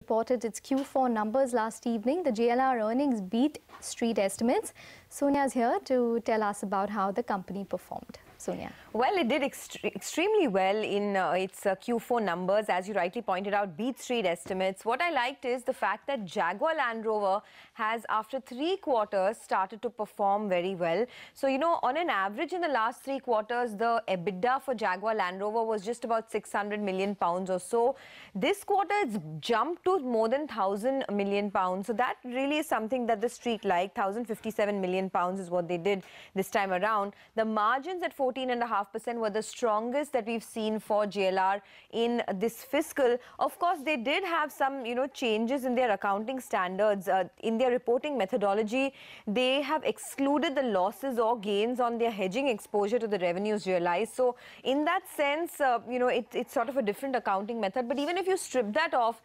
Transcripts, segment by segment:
Reported its Q4 numbers last evening. The JLR earnings beat street estimates. Sonia is here to tell us about how the company performed. Sonia. Well, it did extremely well in its Q4 numbers, as you rightly pointed out, beat street estimates. What I liked is the fact that Jaguar Land Rover has, after 3 quarters, started to perform very well. So, you know, on an average in the last 3 quarters, the EBITDA for Jaguar Land Rover was just about 600 million pounds or so. This quarter, it's jumped to more than 1,000 million pounds. So that really is something that the street liked. 1,057 million pounds is what they did this time around. The margins at 14.5% were the strongest that we've seen for JLR in this fiscal. Of course, they did have some, changes in their accounting standards. In their reporting methodology, they have excluded the losses or gains on their hedging exposure to the revenues realized. So in that sense, it's sort of a different accounting method. But even if you strip that off,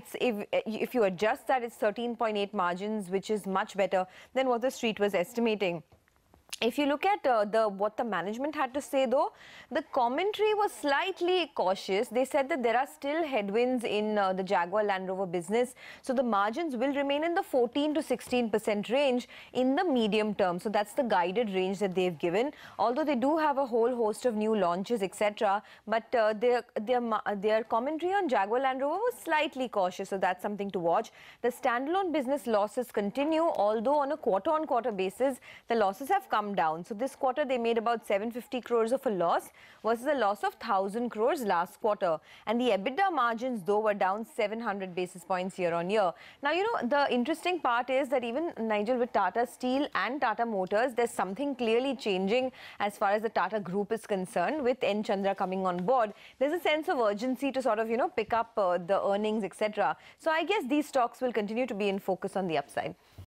if you adjust that, it's 13.8 margins, which is much better than what the street was estimating. If you look at what the management had to say, though, the commentary was slightly cautious. They said that there are still headwinds in the Jaguar Land Rover business. So the margins will remain in the 14 to 16% range in the medium term. So that's the guided range that they've given. Although they do have a whole host of new launches, etc. But their commentary on Jaguar Land Rover was slightly cautious. So that's something to watch. The standalone business losses continue, although on a quarter-on-quarter basis, the losses have come down. So this quarter they made about 750 crores of a loss versus a loss of 1,000 crores last quarter. And the EBITDA margins, though, were down 700 basis points year on year. Now, the interesting part is that even, Nigel, with Tata Steel and Tata Motors, there's something clearly changing as far as the Tata Group is concerned. With N. Chandra coming on board, there's a sense of urgency to sort of, pick up the earnings, etc. So I guess these stocks will continue to be in focus on the upside.